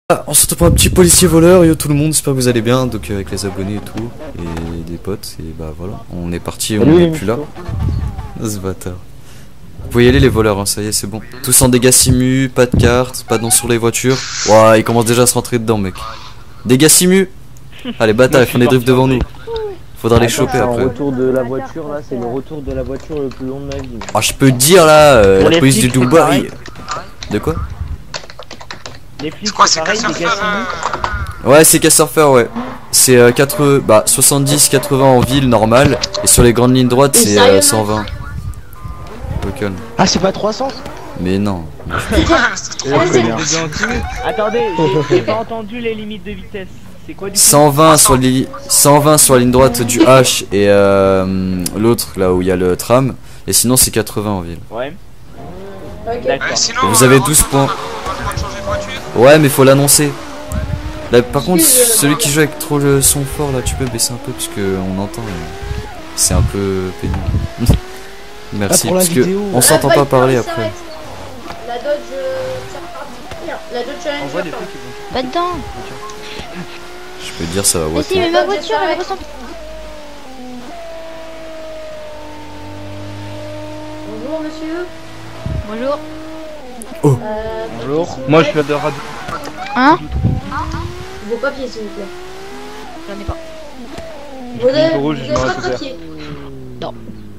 On se retrouve pour un petit policier voleur, yo tout le monde, j'espère que vous allez bien, donc avec les abonnés et tout, et des potes, et bah voilà, on est parti, on n'est plus là. Ce bâtard. Vous pouvez y aller les voleurs, hein, ça y est, c'est bon. Tous en dégâts simu, pas de cartes, pas de nom sur les voitures. Ouah, ils commencent déjà à se rentrer dedans, mec. Dégâts simu. Allez, bâtard, ils font des drifts devant nous. Faudra les choper après. Le retour de la voiture là, c'est le retour de la voiture le plus long de ma vie. Ah, je peux te dire là, la police du Dubaï. De quoi? Les flics, c'est pareil, les gars. Ouais, c'est Casurfer, ouais. C'est 70-80 en ville normale, et sur les grandes lignes droites, c'est 120. Local. Ah, c'est pas 300? Mais non. Attendez, j'ai pas entendu les limites de vitesse. C'est quoi du coup 120 sur la ligne droite du H et l'autre là où il y a le tram, et sinon c'est 80 en ville. Ouais. Ok. Et vous avez 12 points. Ouais, mais faut l'annoncer. Là, par contre, celui qui joue avec trop le son fort là, tu peux baisser un peu parce que on entend. C'est un peu pénible. Merci, parce que on s'entend pas parler après. La Dodge Challenger. Pas dedans. Je peux te dire ça va Mais si, mais ma voiture elle ressemble. Bonjour monsieur. Bonjour. Bonjour. Moi je suis de radio. Hein? Vos papiers s'il vous plaît. J'en ai pas. Vous avez rouge, je pas m'en de papier. Non.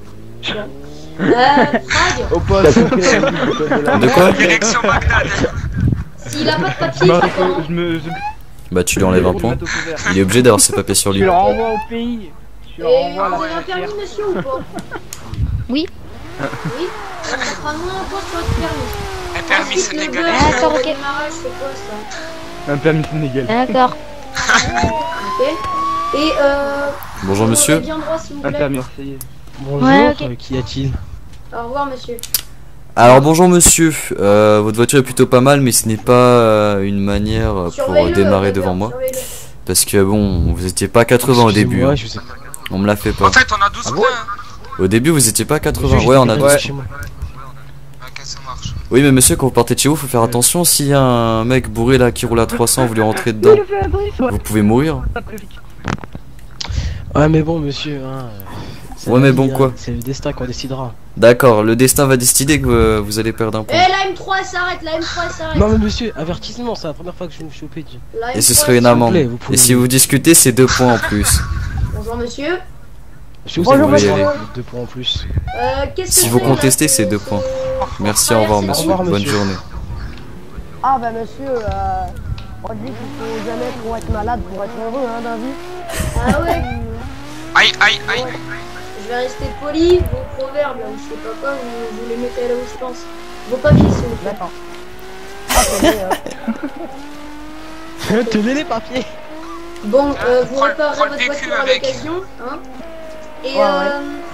Frag. Au poste. De quoi? Direction Bagdad. S'il a pas de papier, il fait quoi? Bah tu lui enlèves un point. Il est obligé d'avoir ses papiers sur Tu lui. le renvoies au pays. Tu le Et renvoies à vous la avez un frontière. permis monsieur ou pas? Oui. Oui. On fera moins un point sur votre permis. Un permis Ensuite, le sénégalais. beurre, D'accord, le ok. démarrage, c'est quoi ça? Un permis sénégalais. D'accord. Ok. Et Bonjour vous monsieur. avez bien droit s'il vous Un plaît. permis marseillais. Bonjour, Ouais, ok. qu'y a-t-il? Au revoir monsieur. Alors bonjour monsieur, votre voiture est plutôt pas mal mais ce n'est pas une manière pour Surveille-le, démarrer d'accord, devant moi. surveille-le. Parce que bon, vous étiez pas 80 au début, hein. Je sais pas. On me l'a fait pas. En fait, on a 12 points. Au début vous étiez pas 80, ouais on a 12. Ouais. Chez moi. Ok, ça marche. Oui mais monsieur quand vous partez de chez vous faut faire attention, s'il y a un mec bourré là qui roule à 300, vous lui rentrez dedans, vous pouvez mourir. Ouais, mais bon, monsieur, hein. c'est Ouais, la mais vie, bon, hein, quoi. C'est le destin qu'on décidera. D'accord, le destin va décider que vous allez perdre un Eh point. la M3 elle s'arrête, la M3 elle s'arrête. Non, mais monsieur, avertissement, c'est la première fois que je me suis chopé. La Et ce M3, serait une elle amende. plaît, vous pouvez- Et si vous discutez c'est 2 points en plus. s'arrête. Bonjour monsieur. Je suis Bonjour, vous monsieur. 2 points en plus. Qu'est-ce Si que vous c'est, contestez, là, c'est 2 points. Merci, au revoir monsieur, revoir, bonne monsieur. journée. Ah bah monsieur, on dit qu'il faut jamais trop être malade pour être heureux hein dans la vie. Ah ouais. Aïe, aïe, aïe. Je vais rester poli, vos proverbes là, ou je sais pas quoi, vous les mettez là où je pense. Vos papiers s'il vous plaît. D'accord. Ah c'est vrai, Tenez les papiers. Bon, vous prends le réparerez votre PQ voiture à avec. l'occasion, hein. Et Ouais, ouais.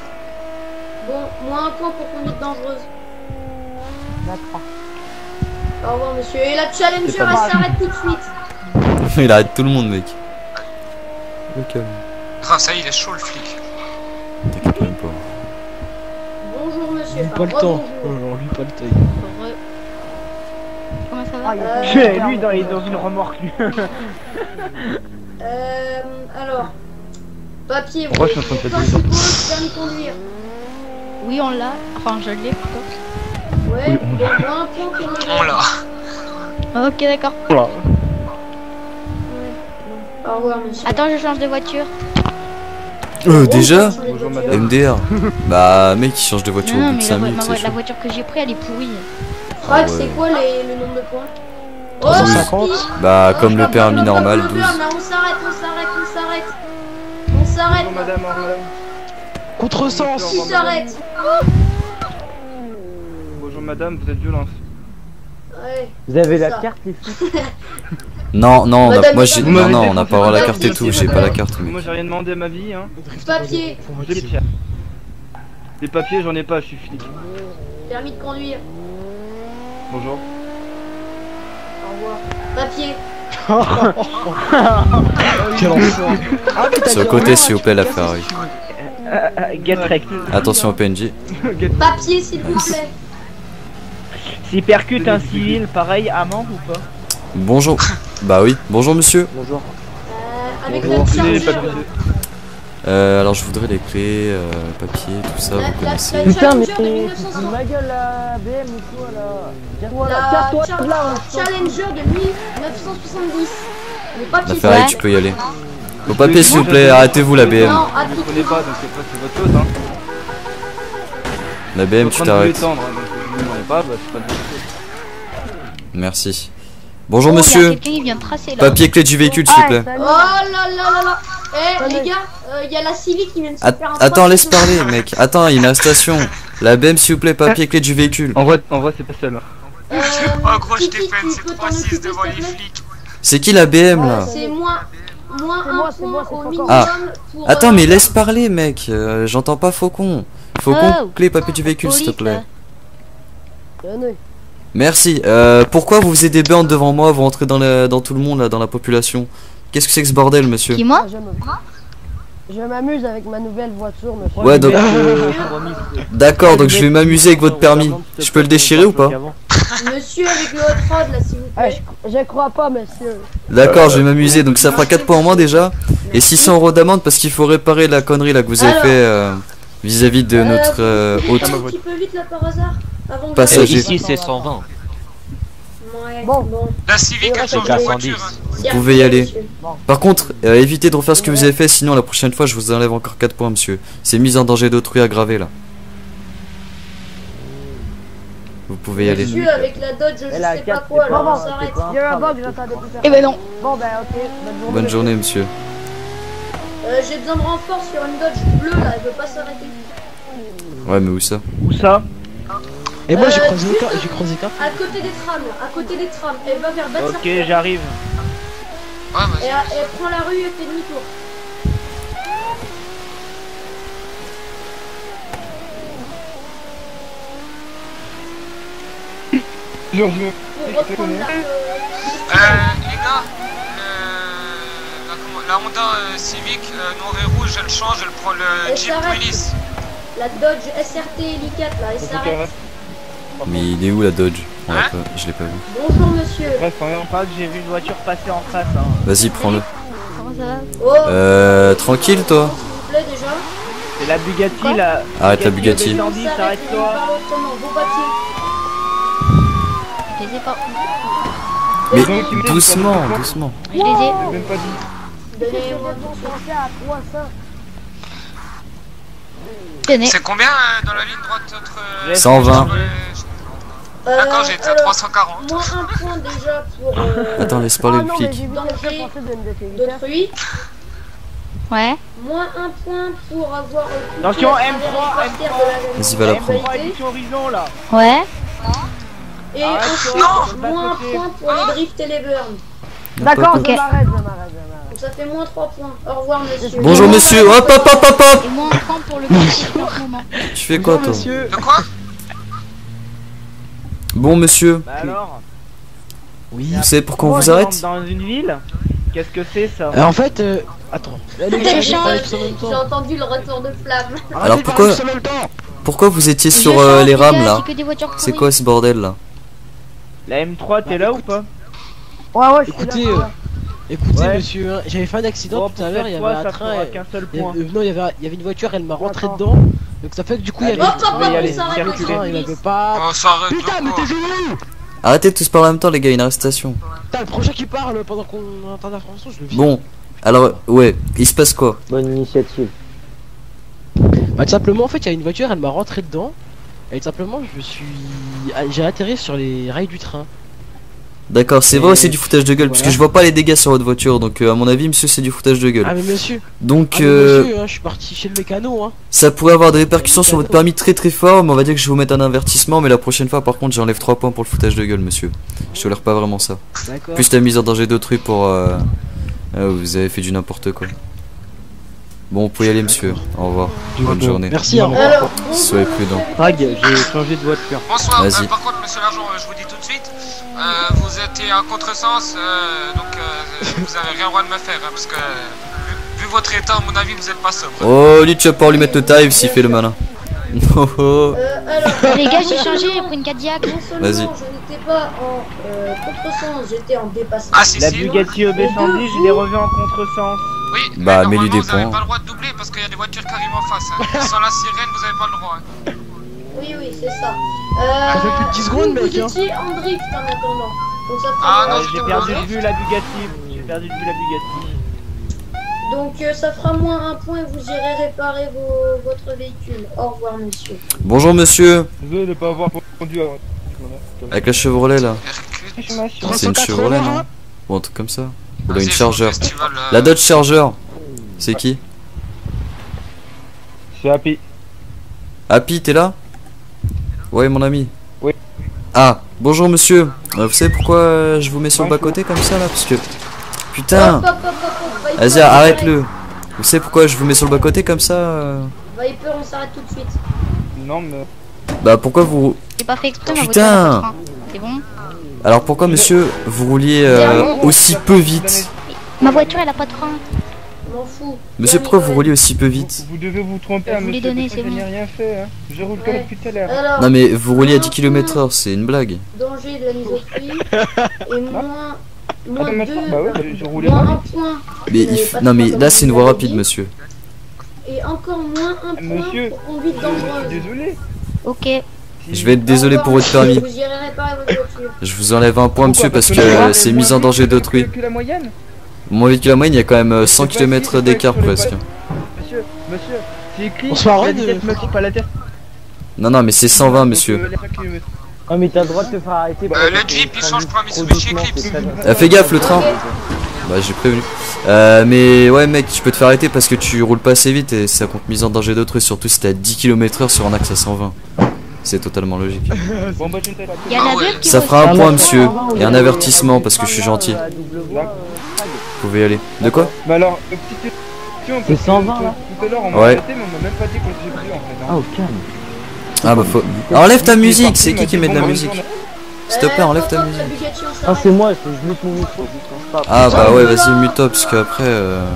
bon, moins un point pour conduite dangereuse. D'accord. Au revoir monsieur. Et la Challenger elle C'est pas mal. s'arrête tout de suite. Il arrête tout le monde mec. Ok. Ah, ça y est, il est chaud le flic. T'inquiète même pas. Bonjour monsieur. Lui Enfin, pas le temps. rebonjour. On lui pas le temps. Heureux. Comment ça va? Ah, il y a Lui, il est dans une remorque, lui. Alors, papier, vous Pourquoi je suis en train de avez faire des principaux, permis de conduire. Oui, on l'a. Enfin, je l'ai plutôt. Ouais, Oui, bon, moins un point pour le On l'a. Ok, d'accord. Voilà. Au revoir monsieur. Attends, je change de voiture. Déjà Bonjour madame. MDR. Bah mec il change de voiture au Non, bout de mais 5 minutes, la c'est chaud. voiture que j'ai pris, elle est pourrie. Frag, Ah ouais. c'est quoi le nombre de points? 350. ski. Bah comme Oh, le permis normal, 12. Là, on s'arrête, on s'arrête, on s'arrête. On s'arrête. Bonjour madame, au revoir. Contresens. Qui s'arrête? Bonjour madame, vous êtes violence. Ouais. Vous avez la la Ça. carte, les flics? Non, non, Madame, moi j'ai. vous Non, m'avez non, dit on n'a qu'on pas avoir la fait carte pas et tout, papier, j'ai pas la madame. carte Moi mec. j'ai rien demandé à ma vie, hein. Papier. J'ai des pierres. Les papiers, j'en ai pas, je suis flic. Permis de conduire. Bonjour. Au revoir. Papier. Quel enfant. Ah, mais t'as Sur le dit côté rien, s'il vous tu plaît la casses, Ferrari. Get wrecked. Attention au PNJ. Papier s'il vous plaît. S'il percute un civil, pareil, amende ou pas? Bonjour. Bah oui, bonjour monsieur. Bonjour. Avec Bonjour. notre chargeur. Alors je voudrais les clés, papier, tout ça, vous connaissez. Putain, mais Challenger de 1960. ma gueule la BM ou quoi là? Tiens-toi là, La tiens-toi là. Challenger de 1970. Le papier. La Ferrari, tu peux y aller. Au papier s'il vous plaît, arrêtez-vous la BM. Non, à Je tout connais pas, donc c'est votre faute. Hein. La BM, tu t'arrêtes. Donc je ne connais pas, bah, c'est pas de votre faute. Merci. Bonjour Oh, y a monsieur. quelqu'un qui vient de tracer là. Papier clé du véhicule s'il vous plaît. Oh là là là là. Eh les gars, il y a la Civic qui vient de se faire un Attends, papier. laisse parler mec. Attends, il y a une arrestation. La BM s'il vous plaît, papier clé du véhicule. En vrai, c'est pas celle-là. Oh gros, je Kiki, t'ai fait, tu c'est peux t'en 3-6 occuper, devant s'il les te plaît flics. C'est qui la BM là? C'est moins C'est un moi, point c'est au Faucon. minimum Ah. pour, Attends, mais laisse parler mec. J'entends pas Faucon. Faucon, Oh. clé papier du véhicule s'il te plaît. Tenez. Merci. Pourquoi vous faisiez des bandes devant moi? Vous rentrez dans tout le monde là, dans la population. Qu'est-ce que c'est que ce bordel monsieur? Qui moi? Je m'amuse avec ma nouvelle voiture, monsieur. Ouais donc d'accord, donc je vais m'amuser avec votre permis. Je peux le déchirer ou pas? Monsieur avec le hot rod là s'il vous Ah, plaît. je crois pas, monsieur. D'accord, je vais m'amuser, donc ça fera 4 points en moins déjà. Et 600 € d'amende parce qu'il faut réparer la connerie là que vous avez Alors. fait vis-à-vis de notre Vous hôte. pouvez un petit peu vite là par hasard avant que Passager. j'arrive. Ici c'est 120. Ouais, Bon. bon. La Civic, elle change de voiture. hein. Vous pouvez y aller. Par contre, évitez de refaire ce que vous avez fait, sinon la prochaine fois je vous enlève encore 4 points monsieur. C'est mise en danger d'autrui aggravé là. Vous pouvez y aller. Monsieur avec la Dodge, je Elle a sais pas quatre, quoi, c'est pas alors on grave, s'arrête. c'est pas Il y a un bug, j'attendais plus faire. Eh ben non. Bon, ben ok, bonne journée. Bonne journée monsieur. J'ai besoin de renfort sur une Dodge bleue là, elle veut pas s'arrêter. Ouais mais où ça? Où ça? Et moi j'ai croisé juste j'ai croisé qu'un. à côté des trams, à côté des trams, elle va vers Batsar. Ok, j'arrive. Ouais, Et vas-y. elle prend la rue et fait demi-tour. Pour reprendre Les gars, la Honda Civic noir et rouge, elle change, elle prend le Elle Jeep s'arrête. Police. la Dodge SRT Heli4 là, elle s'arrête. Mais il est où la Dodge? On l'a Hein pas- Je l'ai pas vu. Bonjour monsieur. Bref, quand même pas que j'ai vu une voiture passer en face. Hein. Vas-y prends-le. Comment ça va? Tranquille toi. S'il vous plaît déjà. C'est la Bugatti là. Arrête la Bugatti. Descendie, S'arrête, s'arrête-toi. parle autrement, vos papiers. Je les ai pas. Mais Donc, tu me dis, doucement, tu me dis doucement. Je les ai. J'ai même pas dit. Donnez-moi Bon, tout ça. pensez à 300. Tenez. C'est combien dans la ligne droite entre. 120. D'accord, j'ai été à alors, 340. moins un point déjà pour Attends, laisse Oh parler le non, mais flic. j'ai vu Danger quelqu'un passer de MDT. d'autrui. Ouais. Moins un point pour avoir occupé Attention, à travers M3, les portières de la Vas-y, va la prendre. M3 édition horizon là. Ouais. Et Arrête, ensuite, non. moins un point pour les drifts et les burns. D'accord, Ok. je m'arrête. Donc ça fait moins 3 points. Au revoir monsieur. Bonjour monsieur. Hop hop hop hop hop. Et moi on prend pour le petit en ce moment. Tu fais quoi toi? monsieur. De quoi? Bon monsieur, Bah alors. Oui. vous savez pourquoi on Moi, vous je arrête? rentre dans une ville. Qu'est-ce que c'est ça? En fait, attends. Allez, J'ai je parle tous en même temps. entendu le retour de flamme. Alors pourquoi pourquoi vous étiez sur Je change, les les rames gars, là? j'ai que des voitures C'est pourries. quoi ce bordel là? La M3, t'es là ou pas? Ouais, je suis Écoutez, là. écoutez Ouais. monsieur, hein, j'avais fait un accident Bon, tout pour à l'heure, il y cette avait fois, un ça train. fera qu'un seul point. Non, il y avait une voiture, elle m'a rentré D'accord. dedans. Donc ça fait que du coup, il y avait. Hop, hop, Je vais y hop, aller, on s'arrête, circuler. monsieur Le train, le il police. avait pas. On s'arrête Putain, mais de quoi? t'es où? Arrêtez de tous parler en même temps les gars, une arrestation. Putain, le prochain qui parle pendant qu'on entend l'information, je le vis. Bon, alors ouais, il se passe quoi? Bonne initiative. Bah, tout simplement, en fait, il y a une voiture, elle m'a rentré dedans. Et tout simplement, j'ai atterri sur les rails du train. D'accord, c'est vrai Et ou c'est du foutage de gueule? Parce que voilà. je vois pas les dégâts sur votre voiture, donc à mon avis monsieur c'est du foutage de gueule. Ah, mais monsieur, Donc monsieur, hein, je suis parti chez le mécano, hein. ça pourrait avoir des répercussions sur votre permis très très fort, mais on va dire que je vais vous mettre un avertissement, mais la prochaine fois par contre j'enlève 3 points pour le foutage de gueule monsieur. Je tolère pas vraiment ça. D'accord. Plus la mise en danger d'autrui pour... vous avez fait du n'importe quoi. Bon, vous pouvez y aller monsieur, au revoir, bonne journée. Merci, hein. Alors, Soyez prudent. Drag, j'ai changé de voiture. Bonsoir, Vas-y. par contre, monsieur l'agent, je vous dis tout de suite, vous étiez en contresens, donc vous avez rien le droit de me faire, hein, parce que vu votre état, à mon avis, vous êtes pas sobre. Oh, lui tu vas pouvoir lui mettre le time s'il fait le malin. Oh, oh. alors, Les gars, j'ai changé, j'ai pris une Cadillac. non seulement Vas-y. je n'étais j'étais pas en contresens, j'étais en dépassement. Ah si La si. Bugatti EB110, je l'ai revue en contresens. Oui, Bah, mais mets-lui normalement, des vous avez points. pas le droit de doubler parce qu'il y a des voitures qui arrivent en face. Hein. Sans la sirène, vous avez pas le droit. Hein. Oui, oui, c'est ça. Ça fait plus de 10 secondes, mec, Vous hein. étiez en drift en attendant. Donc ça fait Ah, non, J'ai perdu de vue la Bugatti. J'ai perdu de vue la Bugatti. Donc ça fera moins un point et vous irez réparer votre véhicule. Au revoir, monsieur. Bonjour monsieur. Désolé de pas avoir conduit avant. Avec la Chevrolet là. Hercule. C'est une Chevrolet non? Bon un truc comme ça. Ou là Vas-y, une je vais au Charger. festival, La Dodge Charger. C'est qui? C'est Happy. Happy t'es là? Ouais mon ami. Oui. Ah bonjour monsieur. Vous savez pourquoi je vous mets sur le bas côté comme ça là? Parce que putain. Hop, hop, hop, hop, hop. Vas-y Viper, arrête-le. Vous savez pourquoi je vous mets sur le bas côté comme ça? Viper, on s'arrête tout de suite. Non, mais. Bah pourquoi vous... J'ai pas fait exprès, ma Putain. voiture elle a pas de frein. C'est bon? Alors pourquoi monsieur vous rouliez aussi peu vite? Ma voiture elle a pas de frein. Je m'en fous. Monsieur pourquoi vous rouliez aussi peu vite? Vous devez vous tromper, Je hein, vous l'ai monsieur. donné, parce que c'est je bon. n'ai rien fait, hein. Je roule comme Ouais. depuis tout à l'heure. Alors, Non mais vous rouliez à 10 km/h, c'est une blague. danger de la mise au prix et moins Attends, deux, maintenant, bah ouais, je roulais moins pas un vite. point. Mais non mais là c'est une voie rapide monsieur. Et encore moins un point Monsieur, pour conduite Je dangereuse. suis désolé. Ok. Je vais être désolé Au pour revoir, votre permis. Vous irez réparer votre voiture. Je vous enlève un point monsieur Pourquoi parce la que moyenne c'est est mise moins en danger vite d'autrui. que la moyenne. Mon véhicule à moyenne il y a quand même 100 Je sais pas km si- d'écart sur les presque. Monsieur, c'est écrit Bonsoir, la Red. vitesse maximale, pas la tête. Non mais c'est 120 monsieur. Les 5 km. Ah, mais t'as le droit de te faire arrêter. Le Jeep, il change pour un Mitsubishi Eclipse. Fais gaffe le train. Bah j'ai prévenu. Mais ouais mec tu peux te faire arrêter parce que tu roules pas assez vite et ça compte mise en danger d'autrui, surtout si t'es à 10 km/h sur un axe à 120. C'est totalement logique. Bon, bah, je ne sais pas. Il y a Ah la ouais. deux qui Ça va fera un aussi. point monsieur et un avertissement parce que je suis gentil. Vous pouvez y aller. De quoi? Mais alors, petite question. C'est parce que 120, là Tout à l'heure, on m'a Ouais. arrêté, mais on m'a même pas dit qu'on j'ai pris en fait. Ah, Hein. au calme. Ah bah faut... Enlève ta Il est musique, parti, c'est il m'a qui dit, met de bon, la bah, musique? bonne journée. S'il te plaît enlève ta Hop, musique. la Bugatti, on Ah, s'arrête. c'est moi, je mute mon micro. Ah bah ouais vas-y mute-toi parce qu'après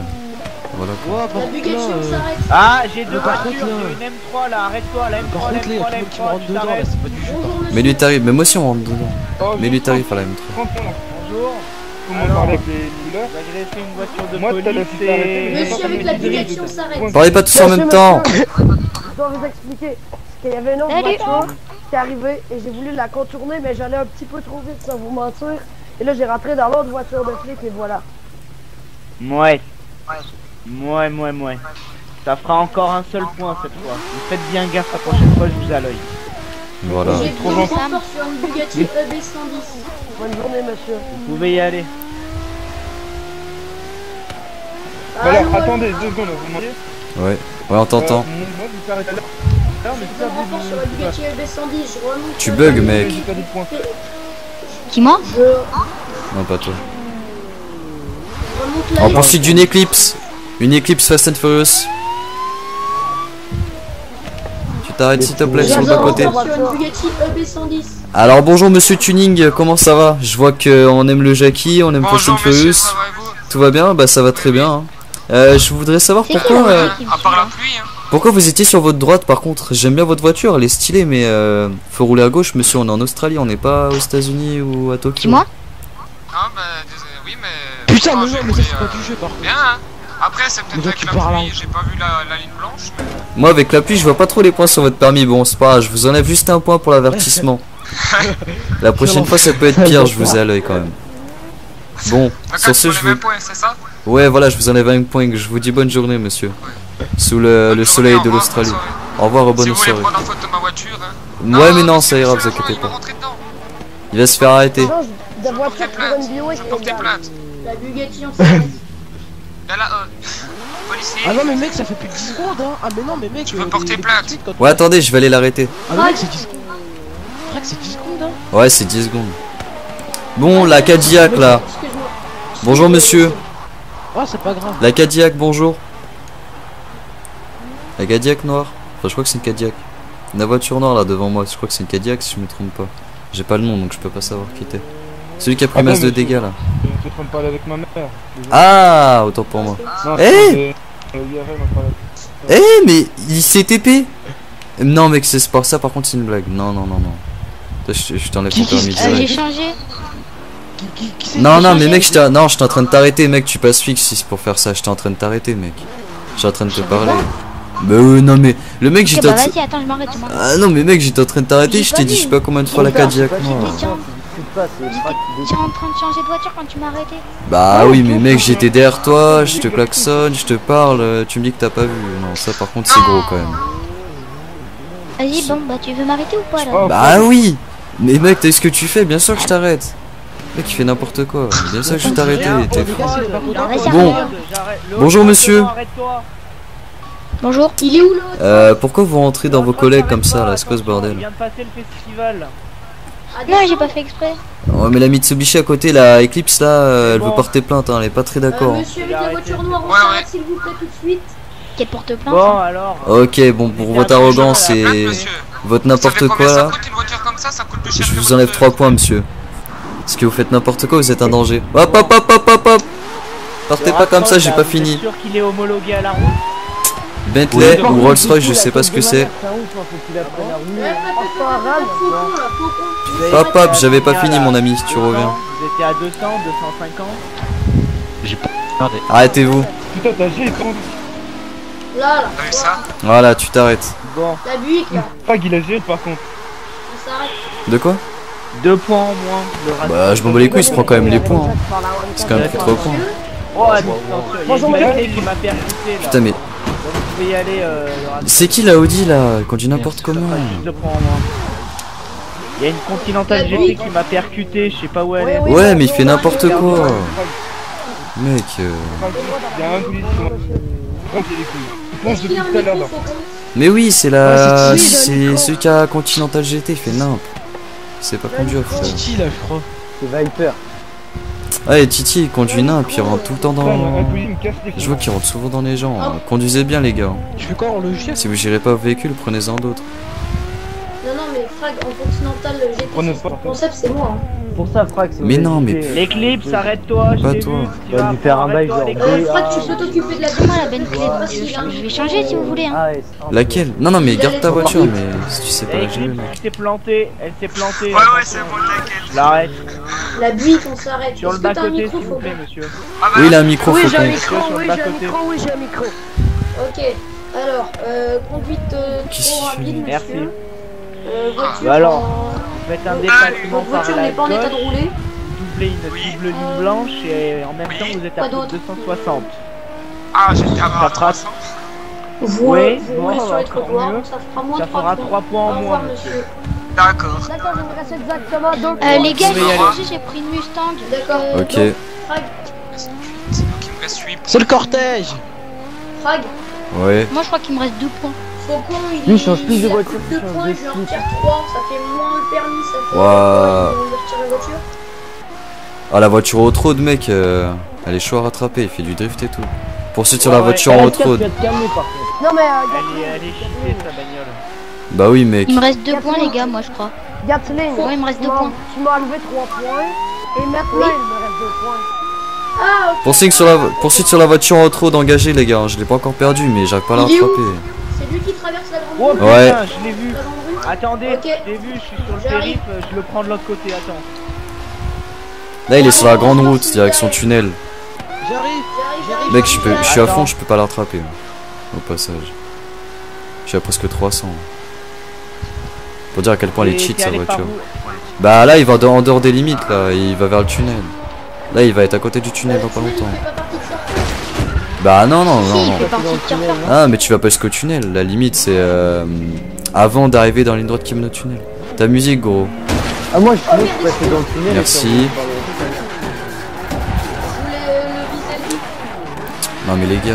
voilà quoi. La Bugatti, on s'arrête. Ah, j'ai deux par voitures, contre, là. j'ai une M3 là, arrête-toi, la Par M3, contre, là, la il y a M3, tout la le monde qui me M3, rentre tu dedans là, t'arrêtes. c'est pas du jeu. Bonjour, monsieur. Mais lui t'arrives, mais moi aussi on rentre dedans. Oh, Mais lui t'arrives à la M3. 30 points. Bonjour. Tout le monde parlait avec les couleurs. J'ai agressé une voiture de Moi, tout à l'heure, police tu t'es arrêté, mais Monsieur, avec la Bugatti, on s'arrête. Parlez pas tous en même temps. Je dois vous expliquer. Parce qu'il y avait une autre Salut. voiture qui est arrivée et j'ai voulu la contourner, mais j'allais un petit peu trop vite sans vous mentir. Et là, j'ai rentré dans l'autre voiture de flic et voilà. Ouais. Ça fera encore un seul point cette fois. Vous faites bien gaffe la prochaine fois, je vous ai à l'œil. Voilà. J'ai trop pris gentil. transport sur une Bugatti EB110. Bonne journée, monsieur. Vous pouvez y aller. Mais alors, Allô, attendez, 2 secondes, vous m'entendez? Ouais on t'entend. Moi, vous arrêtez là. Mais Je prends renfort sur la Bugatti EB110, je remonte. Tu sur bugs, la mec. J'ai perdu de points. Qui moi? Je Non pas toi. remonte la En poursuite d'une Eclipse. Une Eclipse Fast and Furious. Tu t'arrêtes s'il te plaît sur le bas côté. sur une Bugatti EB110. Alors bonjour monsieur Tuning, comment ça va? Je vois qu'on aime le Jackie, on aime Fast and Bonjour messieurs, Furious. ça va et vous? Tout va bien? Bah ça va très bien. Hein. Je voudrais savoir C'est qui, pourquoi, là À part la pluie, hein. pourquoi vous étiez sur votre droite par contre. J'aime bien votre voiture, elle est stylée mais faut rouler à gauche monsieur, on est en Australie, on n'est pas aux États-Unis ou à Tokyo. Qui moi? Ah bah désolé, oui mais... Putain, Oh, mais j'ai non, mais ça roulé, c'est pas du jeu par contre. bien hein. Après c'est Mais peut-être donc, avec tu la parles pluie, en- j'ai pas vu la ligne blanche. Mais... Moi avec la pluie je vois pas trop les points sur votre permis, bon c'est pas grave, je vous enlève juste un point pour l'avertissement. La prochaine fois ça peut être pire, je vous ai à l'œil quand même. Bon, Donc sur ce sur je les vous... mêmes points, c'est ça? Ouais voilà, je vous enlève un point, je vous dis bonne journée monsieur. Sous Bonne le journée, soleil au de revoir, l'Australie. bonne soirée. Au revoir et Si bonne vous voulez soirée. prendre en photo ma voiture, hein. Ouais mais non, monsieur, ça ira, vous monsieur, inquiétez il va pas. rentrer dedans. Il va se faire arrêter. Change de Portez voiture pour plainte, une bio et portez plainte. La Bugatti, on s'arrête. Là là, policier. Ah non mais mec ça fait plus de 10 secondes hein. Ah mais non mais mec Tu peux porter plainte. Ouais attendez, je vais aller l'arrêter. Ah mais mec c'est 10 secondes. Frère c'est 10 secondes hein. Ouais c'est 10 secondes. Bon la Cadillac là. Excuse-moi. Bonjour monsieur. Oh c'est pas grave. La Cadillac bonjour. La Cadillac noire. Enfin je crois que c'est une Cadillac. La voiture noire là devant moi, je crois que c'est une Cadillac si je me trompe pas. J'ai pas le nom donc je peux pas savoir qui t'es. Celui qui a pris Ah masse bon, de monsieur. dégâts là. Je suis en train de parler avec ma mère. Désolé. Ah autant pour moi. Non, Eh c'est IRL, on parle. Eh mais il s'est TP. Non mec c'est pas ça par contre c'est une blague. Non non non non. Je t'enlève ton permis J'ai direct. changé. Non, non, mais mec, j'étais en train de t'arrêter, mec. Tu passes fixe si c'est pour faire ça. J'étais en train de t'arrêter, mec. J'étais en train de te parler. Bah non, mais le mec, Ok, j'étais bah en vas-y, attends, je m'arrête. Ah non, mais mec, j'étais en train de t'arrêter. J'ai Je pas t'ai dit, vu. je sais pas combien de fois la cardiaque, moi. J'étais en train de changer de voiture quand tu m'as arrêté. Bah oui, mais mec, j'étais derrière toi. Je te klaxonne, je te parle. Tu me dis que t'as pas vu. Non, ça, par contre, c'est gros quand même. Vas-y, bon, bah tu veux m'arrêter ou pas là? Bah oui. Mais mec, t'as vu ce que tu fais? Bien sûr que je t'arrête. Mec, il fait n'importe quoi. Bien sûr que je vais t'arrêter. T'es fou. Bon. Bonjour, monsieur. Bonjour. Il est où l'autre? Pourquoi vous rentrez dans vos collègues comme ça là? C'est quoi ce bordel? On vient de passer le festival. Non, j'ai pas fait exprès. Ouais, mais la Mitsubishi à côté, la Eclipse là, elle veut porter plainte, hein, elle est pas très d'accord. Monsieur avec la voiture noire, on Ouais, s'arrête ouais. s'il vous plaît tout de suite. Quelle porte-plainte? Bon, alors. Ok, bon, pour votre arrogance et Monsieur. votre Vous savez n'importe combien quoi ça là, coûte une voiture comme ça coûte plus cher je que vous enlève votre- 3 points, monsieur. Parce que vous faites n'importe quoi, vous êtes un danger. Hop, hop, hop, hop, hop, hop. Partez pas comme ça, j'ai pas fini. Sûr qu'il est homologué à la route. Bentley ou Rolls Royce, je sais pas ce que c'est. Hop, hop, j'avais pas fini, mon ami, si tu reviens. Vous étiez à 200, 250. J'ai pas regardé. Arrêtez-vous. Putain, t'as G, quand Là, T'as vu ça? Voilà, tu t'arrêtes. Bon, la Buick là, Frag, il a G par contre. on s'arrête. De quoi? 2 points en moins. Le ratio. Bah, je m'en bats les couilles, il se prend quand même les points. hein. C'est quand même plus 3 points. Oh, attention, il y a une Bentley qui m'a percuté là. Putain, mais Donc vous pouvez y aller. Le ratio. c'est qui la Audi là? Elle conduit n'importe comment. Pas juste 2 points en moins. Il y a une Continental GT qui m'a percuté, je sais pas où elle est. Ouais, mais il fait n'importe quoi. Mec, Il y a un coulis sur moi. Frag, il est cool. Il pense Est-ce qu'il depuis y a tout à un l'heure micro, là. Faucon? mais oui, c'est la. C'est celui qui a Continental GT, il fait nimp. C'est pas conduire, frère. Titi là, je crois. C'est Viper. Ouais, Titi, il conduit nimp, puis il rentre tout le temps Putain, un dans. coulis, il me casse les Je vois qu'il rentre souvent dans les gens. Conduisez bien, les gars. Tu fais quoi en logiciel? Si vous gérez pas vos véhicules, prenez-en d'autres. Non, non, mais Frag en Continental GT, Prenez c'est pas. son concept, c'est moi. Hein. Pour ça, Frag, c'est Mais non, mais- L'éclipse, arrête-toi, je Pas t'ai toi. vu. Tu vas lui faire un bail, genre. Frag, tu peux t'occuper de la Comment la Buick. Bentley? Je vais changer si vous voulez. Hein. Ah, ouais, c'est- Laquelle? Non, non, mais garde ta voiture, mais si tu sais pas la gérer, L'éclipse, mec. elle s'est plantée, elle s'est plantée. Ouais, ouais, c'est bon, laquelle? Je l'arrête. La Buick, on s'arrête. Sur le Est-ce que t'as un bas-côté, micro, s'il vous plaît, Faucon? monsieur. Ah bah, Oui, il a un micro, Oui, j'ai un Faucon. micro, Sur le oui, j'ai un bas-côté. micro, oui, j'ai un micro. Ok, alors, conduite Qu'est-ce trop qu'il fait? rapide, Merci. monsieur. Voiture, Bah alors, en- Faites un votre déplacement par voiture la n'est pas en état de gauche, rouler. doublez une double ligne blanche et en même Oui. temps vous êtes Quoi à plus de d'autre 260. Ah, j'étais à Ça fera- 300. Vous, Oui, vous bon, roulez sur les encore trottoirs, mieux. donc ça fera moins Ça 3 fera points. 3 points en Au revoir, moins, monsieur. D'accord. D'accord, il me reste exactement 2 Les gars, Vous pouvez y aller. j'ai pris une Mustang. D'accord. Ok. Donc, Frag, Donc il me reste 8 points. C'est le cortège! Frag, Ouais. Moi, je crois qu'il me reste 2 points. Faucon, Lui, il il change plus de il a voiture, plus il de change points, de je lui en slip. retire 3, ça fait moins le permis, ça fait... Waouh. Ils vont lui retirer la voiture. Ah, la voiture au road, mec, elle est chaud à rattraper, il fait du drift et tout. Poursuite sur la voiture en road. Tu vas te calmer par contre. Non, mais Elle est cheatée sa bagnole. Bah oui, mec. Il me reste 2 points, les gars, moi, je crois. Gatling, Ouais, il me reste 2 points. tu m'as enlevé 3 points. Et maintenant, Oui. il me reste 2 points. Ah, ok. Poursuite sur la voiture en road engagée, les gars. Je l'ai pas encore perdu, mais j'arrive pas à la Il est où rattraper. C'est lui qui traverse la grande Oh rue. putain, Ouais. je l'ai vu. La grande rue. Attendez, Ok. je l'ai vu, je suis sur le J'arrive. périph', je le prends de l'autre côté, attends. Là, il est sur la grande route, direction tunnel. J'arrive. Mec, je suis à fond, Attends. je peux pas la rattraper. Au passage. Je suis à presque 300. Pour dire à quel point elle est Et cheat t'es sa allé par voiture. où? Bah là, il va en dehors des limites, là. Il va vers le tunnel. Là, il va être à côté du tunnel dans pas longtemps. Il fait pas partie de ça. Bah non, non, Si, non, il non. fait partie de Surfer. Ah, mais tu vas pas jusqu'au tunnel. La limite, c'est avant d'arriver dans la ligne droite qui mène au tunnel. Ta musique, gros. Ah, moi, je suis passé dans le tunnel. Merci. Vous voulez le vis-à-vis? Non, mais les gars.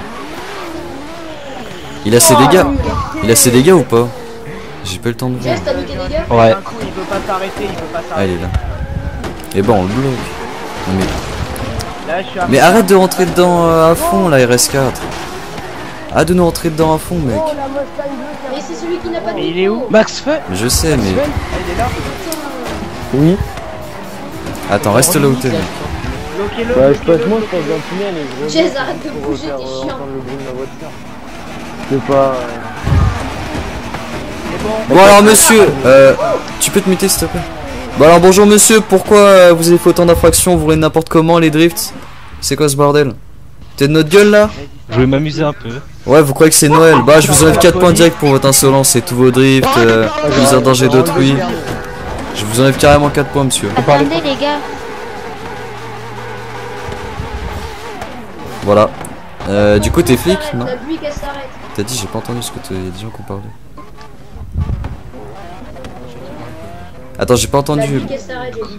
Il a ses dégâts. Il a ses dégâts ou pas? J'ai pas eu le temps de voir. Jess, t'as mis tes dégâts? Ouais. D'un coup, il veut pas s'arrêter, il veut pas Ah, il s'arrêter. est là. Et bon, on le bloque. Non, Là, je suis à mais arrête de rentrer dedans à fond, la RS4. Arrête de nous rentrer dedans à fond, mec. Oh, la Mustang bleue qui a... Mais c'est celui qui n'a pas de Mais il est où? Max Feu? Je sais, mais. Elle est là. Oui. Attends, reste là où t'es, mec. Bloquez-le. Bah, je bloquez-le, passe moi, je passe bloquez-le. dans le tunnel et je Jess, remonte arrête de pour bouger, faire, t'es chiant. entendre le bruit de ma voiture. Je peux pas. C'est bon. Bon alors monsieur, tu peux te muter s'il te plaît. Bon alors bonjour monsieur, pourquoi vous avez fait autant d'infractions, vous roulez n'importe comment les drifts? C'est quoi ce bordel? T'es de notre gueule là? Je vais m'amuser un peu. Ouais, vous croyez que c'est Noël? Bah je vous enlève 4 points direct pour votre insolence et tous vos drifts, mise en danger d'autrui. Je vous enlève carrément 4 points monsieur. Attendez les gars. Voilà. Du coup t'es flic? Non. La pluie qu'elle s'arrête. T'as dit, j'ai pas entendu ce que tu... Y'a des gens qui ont parlé. Attends, j'ai pas La entendu. pluie qu'elle s'arrête, j'ai dit.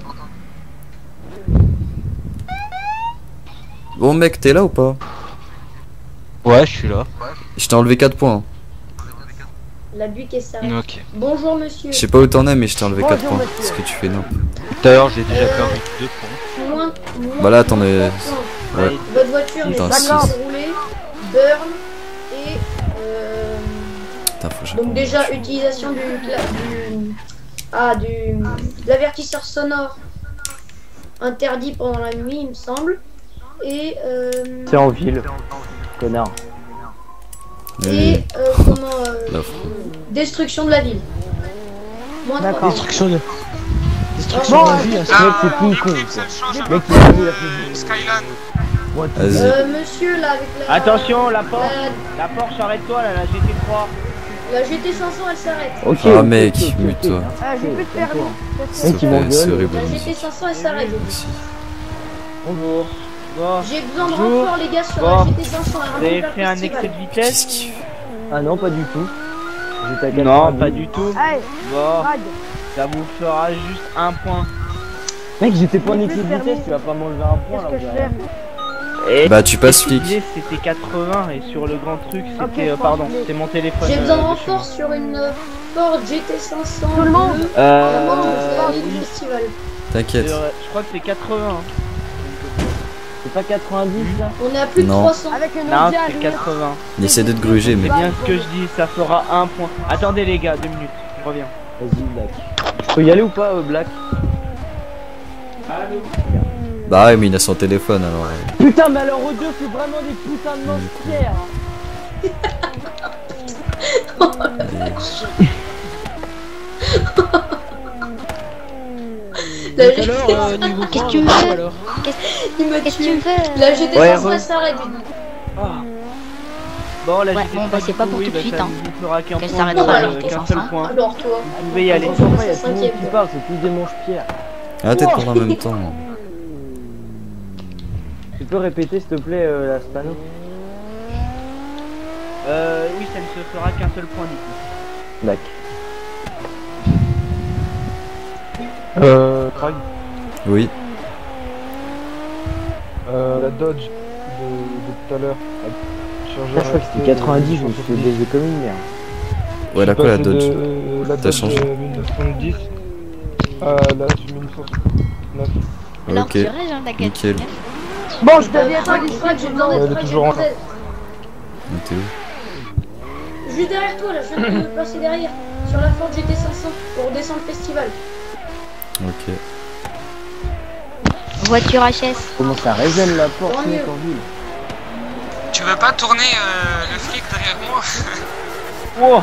Bon mec, t'es là ou pas? Ouais, je suis là. Je t'ai enlevé 4 points. La pluie qu'elle s'arrête. Ok. Bonjour monsieur. Je sais pas où t'en es, mais je t'ai enlevé 4 Bonjour, points. monsieur. Parce que tu fais non. D'ailleurs, j'ai déjà perdu 2 points. Moins Bah là, t'en es... points. Ouais. Votre voiture n'est Putain, pas six. roulée, burn et Putain, faut que je... donc déjà utilisation de l'avertisseur sonore interdit pendant la nuit, il me semble. Et C'est en ville. Connard. et La destruction de la ville. Moins de D'accord. points. Destruction de... Bon, Destruction de la vie, là, c'est... mec, c'est tout con, Eclipse, quoi. elle change un Mec, peu. il a vu la pub. Skyline. Vas-y. Monsieur là avec la Attention, la Porsche, arrête-toi là, la GT3. la GT500 elle s'arrête. Ok. Ah ok, mec, ok, ok, mute-toi. ok. J'ai plus de permis. S'il te qui plaît, m'engueule. c'est horrible. La la musique. GT500 elle s'arrête. Aussi. Bonjour. Bon, J'ai besoin de Bonjour. renfort les gars sur Bon. la GT500. vous avez fait un excès de vitesse? Qu'est-ce qu'il fait? Ah non, pas du tout. J'étais à Non, 90. pas du tout. Allez, Bon, Brad. ça vous fera juste 1 point. Mec, j'étais pas en J'ai excès plus de de vitesse, permis. tu vas pas m'enlever un point là. Qu'est-ce que je ouais. fais? Et Bah tu passes flic. c'était 80 et sur le grand truc c'était Ok, pardon, tranquille. c'était mon téléphone. J'ai besoin de de chez renfort sur une Ford GT500. Tout le monde. bleue, moi. à la Oui, festival. T'inquiète. je crois que c'est 80. C'est pas 90 là? On est à plus de Non. 300. Avec un Non, Audi c'est arrière. 80. Il essaie de te gruger, mais... C'est bien ce que je dis, ça fera 1 point. Attendez les gars, 2 minutes, je reviens. Vas-y, Black. Je peux y aller ou pas, Black? Bah ouais, mais il a son téléphone alors... Putain, mais alors eux deux, c'est vraiment des putains de monstres. La Donc alors, niveau Qu'est-ce point, que tu me fais alors Il me Qu'est-ce que tu me tue. fais? La GT500 Ouais, elle s'arrête. Bon, la Ouais, GT3, bon, bah, c'est pas pour oui, tout de bah, suite, ça hein. ne fera qu'un Qu'elle point, s'arrêtera alors, qu'un seul point. Alors toi. Vous pouvez y aller. Attention, pas, il y a C'est tout le monde cinquième. qui parle, c'est tous des manches-pierres. Ah, peut-être pas en même temps. Tu peux répéter s'il te plaît la Spano? Oui, ça ne se fera qu'un seul point du coup. Black. Craig, Oui. la Dodge de tout à l'heure. Je crois que c'était 90, je me suis fait baiser comme une merde. Ouais, la quoi la Dodge? La T'as Dodge changé? 1970 à la 1969. Alors Ok, tu rêves, hein, la nickel. Bon, je deviens Franck, j'ai besoin Ouais, d'être elle est toujours en prêt. Mais t'es où? Juste derrière toi là, je viens de me passer derrière. Sur la Ford GT500 pour descendre le festival. Ok. Voiture HS. Comment ça résonne la porte, Tant mec, mieux. en ville? Tu veux pas tourner le flic derrière moi? Oh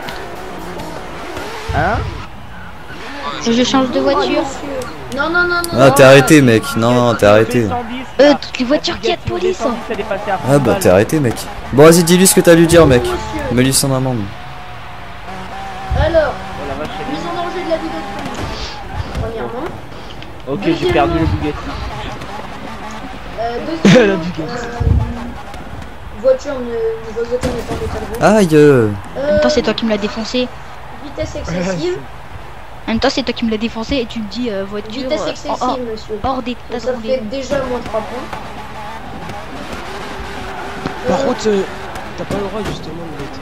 Hein? Je change de Oh, voiture. monsieur. Non, non, non, non. Ah, t'es arrêté, mec. Non, non, t'es arrêté. Toutes les voitures qu'il y a de police. Ah, bah t'es arrêté, mec. Bon, vas-y, dis-lui ce que t'as à lui dire, mec. Monsieur. Mets-lui son amende. Alors, Oh la vache, mise en danger de la vie d'autrui. Premièrement. ok, j'ai perdu le Bugatti. Deuxièmement, La Bugatti. voiture votre voiture n'est pas en état de route. Aïe. En même temps, c'est toi qui me l'as défoncé. Vitesse excessive. En même temps, c'est toi qui me l'as défoncé et tu me dis voiture Vitesse excessive, monsieur. hors d'état Donc, de ça rouler. fait déjà moins 3 points. Par contre, t'as pas le droit justement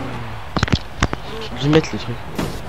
de mettre le truc.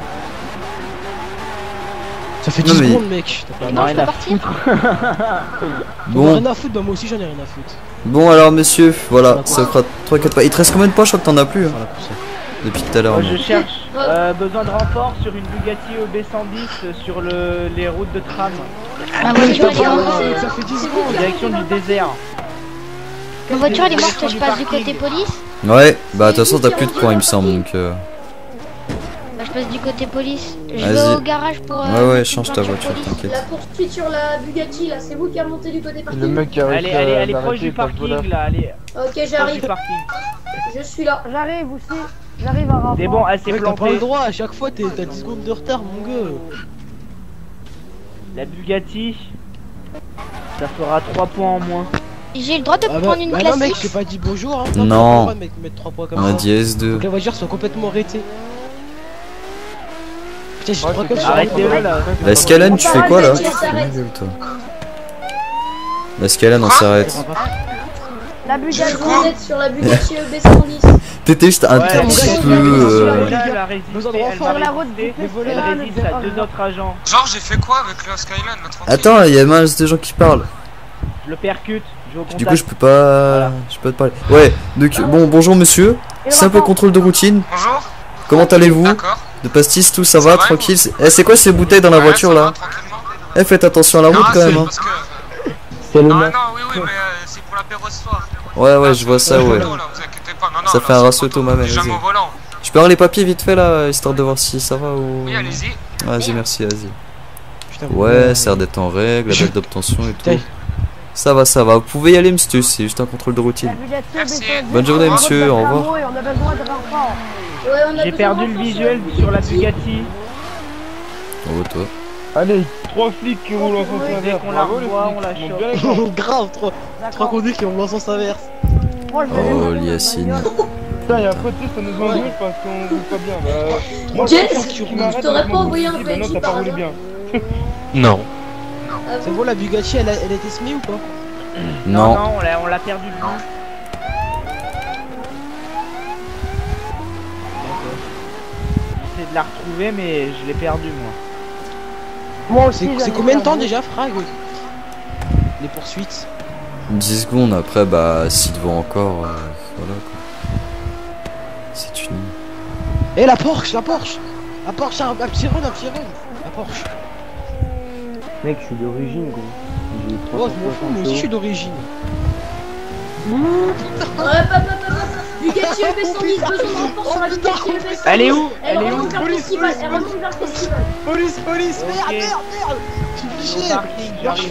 Ça fait Non, 10 mais- secondes, mec. T'as pas Non, rien je peux à partir. Bon. rien à foutre, bah moi aussi j'en ai rien à foutre. Bon, alors, monsieur, voilà, ça fera 3-4 pas. Il te reste combien de points? Je crois que t'en as plus, hein, Voilà pour ça. depuis tout à l'heure. Je mais- cherche besoin de renfort sur une Bugatti EB110 sur les routes de tram. Ma voiture, elle est morte. Ça fait 10 En secondes. direction du désert. Ma voiture, elle est morte. Je passe du côté police. Ouais, bah de toute façon, t'as plus de points, il me semble, donc. Bah, je passe du côté police. Je Vas-y. vais au garage pour. Ouais, change ta voiture, La t'inquiète. poursuite sur la Bugatti, là, c'est vous qui a monté du côté Le parking. mec qui a réussi à Allez, proche l'arrêter, du pas de voleur. parking là, allez. Ok, Proche du j'arrive. parking. Je suis là. J'arrive aussi. J'arrive à rapport. C'est bon, elle s'est Mec, t'as pas le plantée. droit, à chaque fois t'as 10 secondes de retard, mon gars. La Bugatti, ça fera 3 points en moins. J'ai le droit de Ah bah, prendre une bah classe non, mec, X. j'ai pas dit bonjour, hein. Non. T'as pas le droit de mettre 3 points comme On a ça. dit Faut S2. que la voiture soit complètement arrêtée. Putain, j'ai 3 Ouais, cops c'est sur la Arrêtez-le là. La Scalane, tu fais quoi là? Bugatti, elle s'arrête. Gueule, toi. La Scalane, on s'arrête. La Je Bugatti. vous êtes sur la Bugatti EB110. T'étais juste un Ouais, tout mon petit gars, peu. Là, elle a résisté, besoin de elle renfort. m'a Sur la route résisté, du elle Festival, résiste à 2 autres agents. Genre, j'ai fait quoi avec la Skyline là, tranquille? Attends, il y a masse de gens qui parlent. Je le percute, je vais au contact. Du coup, je peux pas te parler. Ouais, donc bon, bonjour monsieur. Simple contrôle de routine. Bonjour. Comment allez-vous? D'accord. De pastis, tout ça Ça va, va, tranquille. Eh, c'est quoi ces bouteilles dans la Ouais, voiture ça va, là? tranquillement. Eh, faites attention à la route Ah, quand c'est même. Hein. parce que... C'est le Non, mec. non, oui, mais c'est pour l'apéro ce soir. Ouais, je vois ça, ouais. Là, vous inquiétez pas. Non, Ça là, fait un c'est ratio photo, Thomas, mais jamais vas-y. au volant. Je peux avoir les papiers vite fait là, histoire de voir si ça va ou. Oui, allez-y. Vas-y, merci, vas-y. Putain, Ouais, ça a l'air d'être en règle, la date d'obtention et Putain. tout. Ça va. Vous pouvez y aller, monsieur, c'est juste un contrôle de routine. La Bugatti Merci. EB110. Bonne journée, On monsieur, rentre au dans le revoir. tramway, On a besoin de renfort. Ouais, on a J'ai besoin perdu de le renfort visuel sur la Bugatti. Oh, toi. Allez, 3 flics qui roulent en sens Dès inverse. qu'on la Bravo, les revoit, flics, on la ils montent chope. bien les gens. Grave, 3 D'accord. conduits qui ont le sens inverse. Moi, je vais Oh, les mettre Yacine. dans la bagnole. Putain, y'a un pote, ça nous engueule parce qu'on roule pas bien. Bah, moi, Jess, je pense qu'il m'arrête je t'aurais avec pas mon envoyé un Bugatti, bah non, PNJ t'as pas par roulé hasard. bien. Non. Ah C'est bon bon, la Bugatti, elle a été semée ou pas? Non. Non, on l'a perdu de vue. J'essaie de la retrouver, mais je l'ai perdue moi. Moi aussi, C'est combien de temps déjà, Frag? Les poursuites? 10 secondes après, bah, s'il te voit encore, voilà quoi. C'est une. Eh, la Porsche, un petit run, La Porsche. Mec, je suis d'origine, gros. J'ai Oh, je m'en fous, moi aussi je suis d'origine. Bugatti EB110, besoin de renfort sur la Bugatti EB110. Elle est où? Elle Elle est où? remonte vers le festival. Elle remonte vers le festival. Police, Ok. merde. Je suis Au fiché. parking, j'arrive.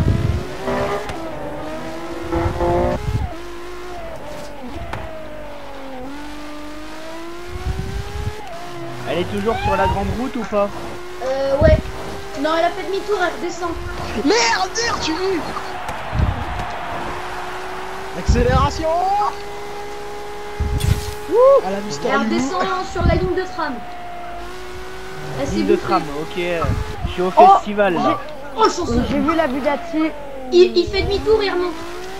Elle est toujours sur la grande route ou pas? Ouais. Non, elle a fait demi-tour, elle redescend. Merde, tu vu? Accélération. À la Mister Elle Lou. redescend sur la ligne de tram. Elle s'est Ligne de bouffée. tram, ok. Je suis au Oh, festival là. Oh, chanceux. J'ai vu la Bugatti. Il fait demi-tour, il remonte.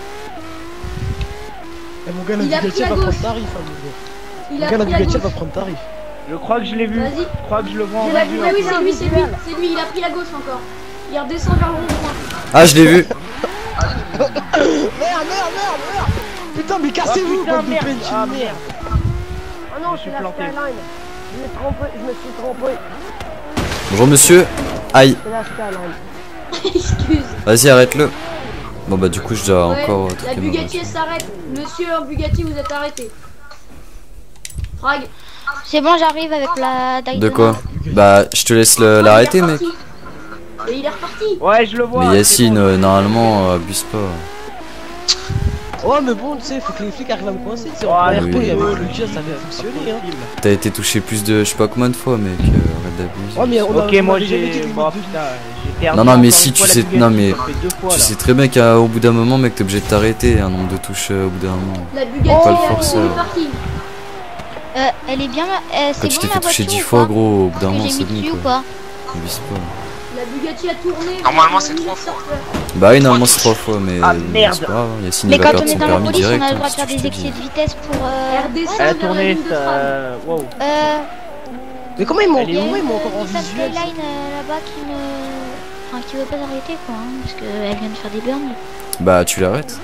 Eh, mon gars, la Il a Bugatti pris à va prendre gauche. tarif, hein, mon gars. Il Mon a gars, la pris à Bugatti gauche. va prendre tarif. Je crois que je l'ai vu. Vas-y. Je crois que je le vois en J'ai la vue. vue. Oui, c'est lui, c'est lui. C'est lui, il a pris à gauche encore. Il redescend vers le rond-point. Ah, je l'ai vu. Merde. Putain, mais cassez-vous, Putain, bande de merde. penchis. Ah merde. Oh non, Je suis c'est la planté. Skyline. Je me suis trompé. Bonjour monsieur. Aïe. C'est la Skyline. Excuse. Vas-y, arrête-le. Bon, bah, du coup, je dois Ouais, encore. la truquer ma Bugatti, voiture. elle s'arrête. Monsieur en Bugatti, vous êtes arrêté. Frag. C'est bon, j'arrive avec la Daytona. De quoi? Bah, je te laisse l'arrêter, mec. Et il est reparti. Ouais, je le vois. Mais c'est Yacine, bon. normalement, abuse pas. Oh, mais bon, tu sais, faut que les flics arrivent à me coincer. Tu sais, Oh, en allez, RP, oui. avec le GIA, ça avait fonctionné, hein. T'as été touché plus de. Je sais pas combien de fois, mec. Arrête d'abuser. Oh, mais on Ok, a moi jamais dit j'ai. limite Bon, de vie. putain, j'ai perdu. Non, non, mais encore si une tu fois la sais- Bugatti, non, mais ça fait 2 fois, Tu là. sais très bien qu'au bout d'un moment, mec, t'es obligé de t'arrêter. Un nombre de touches au bout d'un moment. La Bugatti, Pas le elle est forcer. sur le parking. Elle est bien. Quand C'est tu bon t'es ma fait toucher voiture 10 ou fois, pas? gros, au bout d'un Que moment, j'ai c'est mis bon, dessus ou quoi. pas? Abuse pas. La Bugatti a tourné. Normalement, c'est 3 fois. Bah oui, normalement, c'est 3 fois, mais. Ah, merde. C'est pas grave, Yacine, Mais il va quand perdre on est son dans la permis police, direct. on a le hein, droit de qu'est-ce faire que je des te excès dis. de vitesse pour. Elle redescend Elle a vers la tourné ligne de tram. Wow. Mais comment ils m'ont Elle est où encore en Nissan visuel? Skyline là-bas qui me. Enfin, qui veut pas s'arrêter quoi, hein, parce qu'elle vient de faire des burns. Bah, tu l'arrêtes.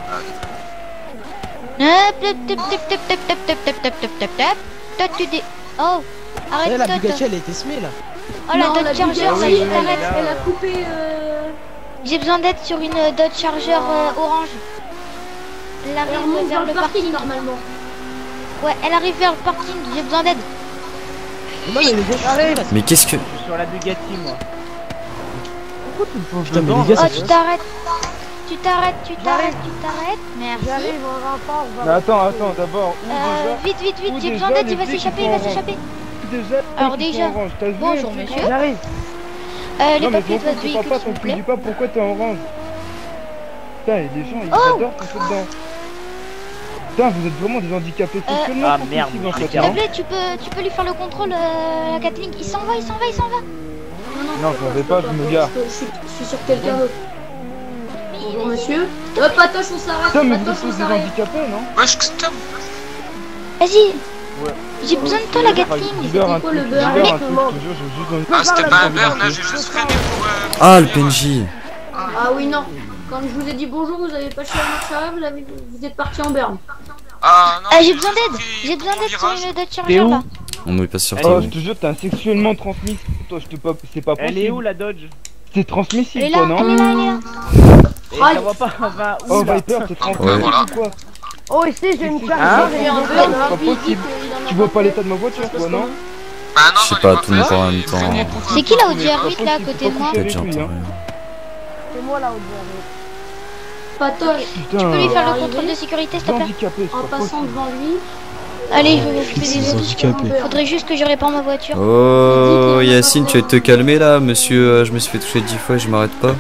Toi tu dis. Oh, Eh, arrête la toi. Bugatti, elle a été semée, là. Oh la Non, Dodge la Charger, Bugatti, ça y est, oui, t'arrêtes. là. elle a coupé. J'ai besoin d'être sur une Dodge Charger orange. Elle Elle arrive remonte vers vers le le parking parking. normalement. Ouais, elle arrive vers le parking, j'ai besoin d'aide. Non, mais les gars, j'arrive. Mais qu'est-ce que. Je suis sur la Bugatti, moi. Pourquoi tu me poses Putain, mais dedans les gars, Oh, c'est tu t'arrêtes. Tu t'arrêtes, tu t'arrêtes, tu t'arrêtes. Merci. J'arrive en renfort. Mais attends, d'abord, où Vite, vite, vite, Où j'ai déjà besoin d'aide, les il va flics, s'échapper, ils il va sont en s'échapper. déjà, Alors ils sont déjà, orange. T'as vu, bonjour, les flics monsieur. J'arrive. Les Non, mais papiers de votre je véhicule, comprends pas, s'il vous tu me plaît. dis pas pourquoi t'es orange. Putain, et les gens, ils Oh adorent passer dedans. Putain, vous êtes vraiment des handicapés sexuellement. Ah, pour merde, ici, dans je cette suis S'il te hein. plaît, tu peux lui faire le contrôle, la Gatling. Il s'en va, il s'en va, il s'en va. Non, j'en vais pas, je me gare. Je suis sur quelqu'un d'autre. Bonjour monsieur. Patoche, on s'arrête. Putain, mais vous Patoche, êtes on tous des s'arrête. handicapés, non? Wesh, stop. Vas-y. J'ai besoin de toi, la Gatling. Dis-leur un quoi, truc, le beurre? dis-leur un truc, je te jure, j'ai juste envie de- Ah, c'était pas un beurre, là, j'ai juste freiné pour. Ah, le PNJ. Ah oui, non. Quand je vous ai dit bonjour, vous avez pas cherché la marche arrière, vous êtes parti en berne. Ah, non. J'ai besoin d'aide. J'ai besoin d'aide sur une Dodge T'es Charger où? là. On n'est pas sûr. Oh, je te jure, t'es un sexuellement transmis. Toi, c'est pas Elle est où, possible. la Dodge? C'est Elle transmissible, est là, toi, non? elle est là, elle est là. Et ça va pas, va où, Oh, là? Viper, t'es Ouais. transmissible Voilà. ou quoi? Oh, ici, j'ai une charge. Hein J'ai un C'est beurre pas depuis, il dit possible. qu'il en a Tu vois pas fait. l'état de ma voiture, toi, non? Bah non, Je sais j'en ai pas, tout le monde fait, en même j'ai temps. freiné pour, C'est qui la Audi Mais pas R8 là à possible, côté faut de pas moi? coucher Peut-être avec lui, j'entends hein. rien. C'est moi là, au dernier. Patoche, Putain, Tu peux lui faire le Arrivé. contrôle de sécurité s'il te t'es plaît? handicapé, en c'est pas passant possible. devant lui. Allez, je vais m'occuper Ils des sont autres. handicapés. Faudrait juste que je répare ma voiture. Oh, Yacine, tu vas te calmer là, monsieur. Je me suis fait toucher 10 fois et je m'arrête pas.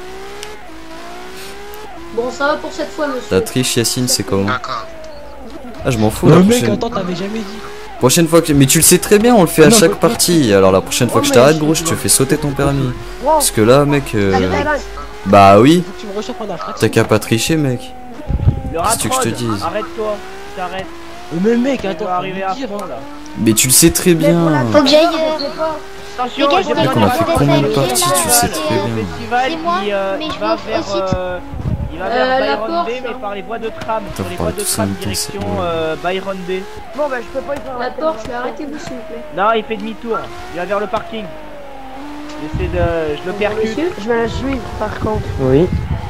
Bon, ça va pour cette fois, monsieur. La triche, Yacine, c'est comment? D'accord. Ah, je m'en fous. Le La mec, prochaine... attends, t'avais jamais dit. prochaine fois que. Mais tu le sais très bien, on le fait à Non, chaque mais- partie. Alors la prochaine fois que je t'arrête, gros, je te fais sauter ton permis. Wow. Parce que là, mec. Allez, Bah oui, Faut que tu me rechauffes en infraction. t'as qu'à pas tricher, mec. Le Qu'est-ce que tu veux que je te Ratrod, dise? arrête-toi, t'arrêtes. Mais mec, Tu attends, vas faut arriver à me dire, fond, hein. là. Mais tu le sais très bien. Faut que j'aille. Attention, Les gars, j'ai c'est besoin on a de fait la combien de festival, parties, tu là, sais le très bien. festival C'est moi, qui, mais il je va vais vers, au site. il va vers la Byron Porsche, B, hein. mais par les voies de tram. Putain, Sur les vous voies parlez de tous en tram, même temps, direction c'est Byron B. Bon, bah, je peux pas y faire La Porsche, arrêtez-vous s'il vous plaît. Non, il fait demi-tour. Il va vers le parking. J'essaie de. Je le percute. Monsieur, Je vais la suivre, par contre. Oui.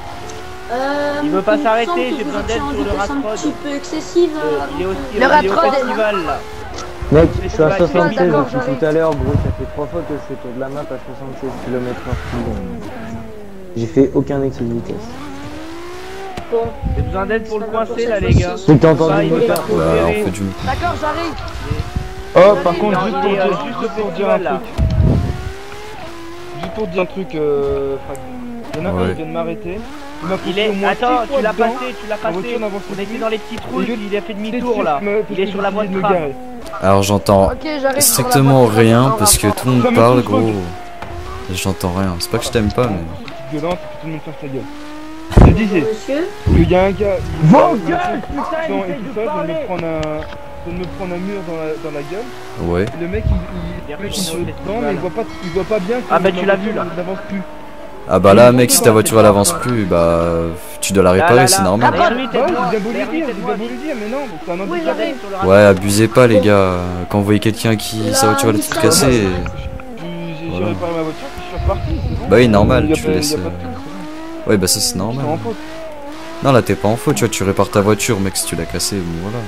Il veut pas me semble s'arrêter, que j'ai vous besoin étiez d'aide en sur le vitesse un Ratrod. petit peu excessive. Il est aussi Le il est au Ratrod, festival là. Mec, je suis à Festival, 76 d'accord, depuis j'arrive. tout à l'heure, gros. Ça fait 3 fois que je fais tour de la map à 76 km/h. J'ai fait aucun excès de vitesse. Bon, J'ai besoin d'aide pour le Ça va coincer pour là, cette les gars. fois-ci. C'est que t'as Ça, entendu il le est moteur. pas trop Bah, on serré. fait du. D'accord, j'arrive. Oh, par contre, Non, juste il est, pour juste au dire un festival, là. truc. Juste pour dire un truc, Frag. Il y en a un Ouais. qui vient de m'arrêter. Il m'a poussé Il est. au moins Attends, 6 fois tu l'as dedans. passé, tu l'as La voiture passé. n'avance On plus. était dans les petites routes, Et il a fait demi-tour là. Parce Il que est sur la voie de j'ai décidé tram. me garer. Alors j'entends Ok, j'arrive. sur la strictement voiture, rien on parce que va tout le monde Non, mais parle, faut que je gros. J'entends rien. C'est pas que je t'aime pas, mais. Petite gueulante, tout le monde ferme sa gueule. Je disais monsieur, qu'il y a un gars. Vos il- gueules, putain, il et essaye tout de ça, parler. je viens de me prendre un mur dans la gueule. Ouais. Le mec il Bienvenue met sur son le dedans festival. mais il voit pas bien que Ah, bah, ma tu l'as voiture vu, là. n'avance plus. Ah bah là, mec, si ta voiture elle avance plus, bah. Tu dois la réparer, c'est normal. Derrière lui, Ouais, t'es j'ai moi. bien beau lui Derrière lui, dire, t'es j'ai moi. bien beau lui dire, mais non, mais c'est un Oui, handicap. j'arrive. Sur le Ratrod. Ouais, abusez pas, les gars. Quand vous voyez quelqu'un qui. Sa voiture elle est toute Nissan, cassée. J'ai Voilà. réparé ma voiture, puis je suis reparti, c'est bon. Bah oui, normal, Y a tu pas- laisses. y a pas de truc, c'est bon. Ouais, bah ça c'est Je suis normal. en faute. Non, là t'es pas en faute, tu vois, tu répares ta voiture, mec, si tu l'as cassée, bon voilà.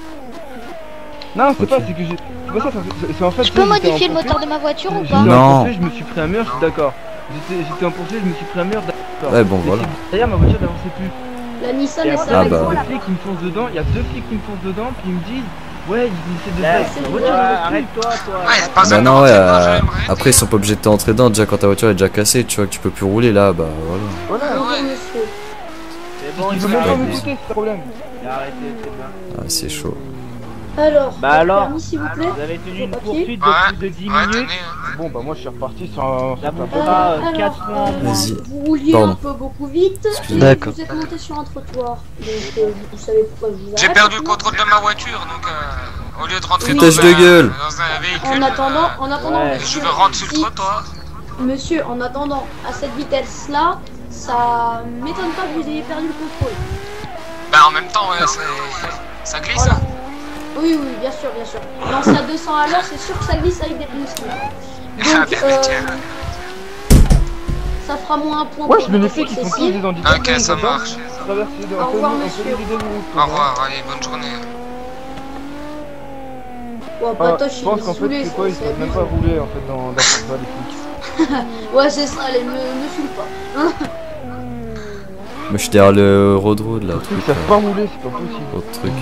Non, c'est Ok. pas, c'est que j'ai. C'est pas ça, c'est en fait. Je peux j'étais en modifier le poursuite. moteur de ma voiture ou J'étais pas? en Non. poursuite, je me suis pris un mur, je suis d'accord. J'étais en poursuite, je me suis pris un mur, d'accord. Ouais, bon, Mais voilà. c'est- D'ailleurs, ma voiture n'avançait plus. la Nissan Et est après, Ah, il y a bah. deux flics qui me foncent dedans, il y a deux flics qui me foncent dedans, puis ils me disent ouais, ils essaient de Là, faire. c'est Ma bon. voiture Ouais, n'avance plus. arrête-toi, toi. Ouais, c'est pas Bah ça. non, ouais, j'aimerais après ils sont pas obligés de t'entrer dedans, déjà quand ta voiture est déjà cassée, tu vois que tu peux plus rouler là, bah voilà. Voilà. Bonjour monsieur. C'est bon, Ils il veulent faut même pas arrêter. m'écouter, c'est le problème. Il a arrêté, c'est bien. Ah, c'est chaud. Alors, Bah votre alors. permis, s'il vous plaît. Vous avez tenu Vos une papiers. poursuite de Ouais, plus de 10 ouais, minutes. tenez, hein. Bon, bah moi je suis reparti sur un. Ça vous sur un- fera Alors, 4 points en moins. Vas-y. vous rouliez Pardon. un peu beaucoup vite et Excusez-moi. D'accord. vous êtes monté sur un trottoir. Donc vous savez pourquoi je vous arrête. J'ai perdu le maintenant. contrôle de ma voiture, donc au lieu de rentrer Foutage de gueule. dans un véhicule, En attendant, Ouais. je monsieur, veux rentrer sur le si- trottoir. monsieur, en attendant, à cette vitesse-là, ça m'étonne pas que vous ayez perdu le contrôle. Bah en même temps, ça glisse. Voilà. Hein. Oui, oui, bien sûr, bien sûr. Lancer à 200 à l'heure, c'est sûr que ça glisse avec des pneus ski. Ah, Donc, bien, tiens. ça fera moins un point Ouais, pour je me vitesse fais qu'ils sont tous excessive. des handicapés. Ok, ça ils adorent marche. traverser de- Au revoir, un peu monsieur. l'idée de route, Au quoi. revoir, allez, bonne journée. Ouais, Ah, Patoche, je il pense est qu'en fait, saoulé, c'est quoi, ils c'est savent même abusé. pas rouler en fait dans Forza, les flics. Ouais, c'est ça, allez, me saoule pas. Moi, je suis derrière le road là, Ils truc. savent pas rouler, c'est pas possible. Autre truc.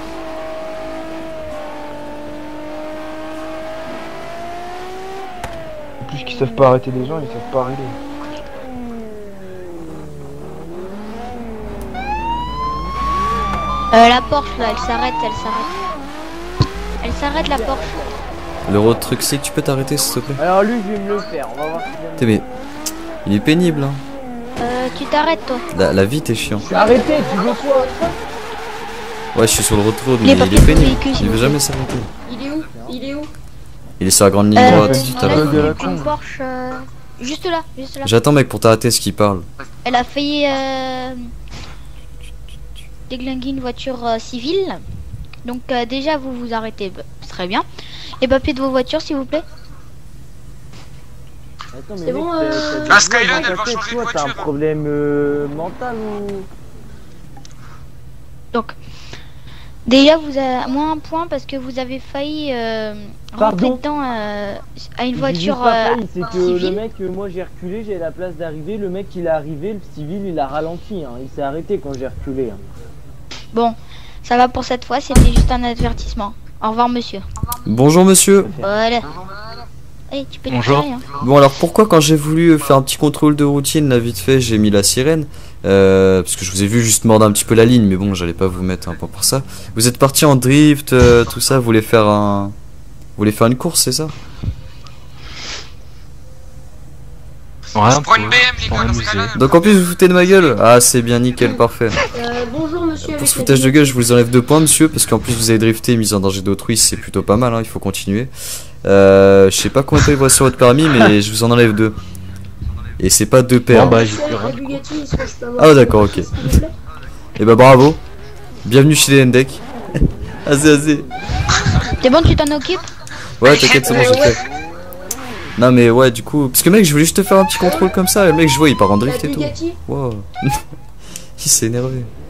En plus qu'ils savent pas arrêter les gens, ils savent pas arriver. La Porsche là, elle s'arrête, elle s'arrête. Elle s'arrête la Porsche. Le road truc, c'est que tu peux t'arrêter s'il te plaît. Alors lui, je vais me le faire, on va voir si j'aime. Putain, mais il est pénible, hein. Tu t'arrêtes toi. La vie, t'es chiant. Je suis arrêté, tu veux quoi? Ouais, je suis sur le road road, Les mais il papiers est de pénible. véhicule, s'il Il veut vous jamais s'arrêter. Il est où? Il est où? Il est sur la grande ligne Euh, droite, on tout à a l'heure. de la Une con. Porsche, juste là, juste là. J'attends, mec, pour t'arrêter ce qu'il parle. Elle a failli déglinguer une voiture civile. Donc déjà vous vous arrêtez, très bien. Les papiers de vos voitures s'il vous plaît. Attends, C'est mais bon, mec, Ah, Skyline, elle va t'as changer de quoi, t'as un voiture. problème mental ou... Donc déjà vous avez moins un point parce que vous avez failli rentrer Pardon dedans à une J'ai voiture juste pas failli, c'est que le civile. mec, moi j'ai reculé, j'ai la place d'arriver, le mec il est arrivé, le civil il a ralenti, hein. Il s'est arrêté quand j'ai reculé. Hein. Bon, ça va pour cette fois, c'était juste un avertissement. Au revoir monsieur. Bonjour, monsieur. Voilà. Hey, tu peux dire Bonjour. rien. Bon, alors pourquoi, quand j'ai voulu faire un petit contrôle de routine, là, vite fait, j'ai mis la sirène parce que je vous ai vu juste mordre un petit peu la ligne, mais bon, j'allais pas vous mettre un point pour ça. Vous êtes parti en drift, tout ça, vous voulez faire un. Vous voulez faire une course, c'est ça? Ouais, Je prends une BM, les pour gars, dans ce m'amuser. cas-là. Donc en plus, vous foutez de ma gueule? Ah, c'est bien, nickel, parfait. Bonjour monsieur. Pour avec ce la foutage de lunette. gueule, je vous enlève 2 points, monsieur, parce qu'en plus vous avez drifté, mise en danger d'autrui, c'est plutôt pas mal, hein, il faut continuer. Je sais pas combien de temps il vous reste sur votre permis, mais je vous en enlève 2. Et c'est pas 2 paires. Bon, bah, j'ai Monsieur, plus rien. avec la Bugatti, est-ce que je peux avoir Ah, votre d'accord, ok. s'il vous plaît? Et bah bravo. Bienvenue chez les Ndek. Azé. C'est bon, tu t'en occupes? Ouais, t'inquiète, c'est bon, j'ai fait. Non, mais ouais, du coup. Parce que mec, je voulais juste te faire un petit contrôle comme ça. Et le mec, je vois, il part en La drift et tout. Bugatti? Wow. Il s'est énervé.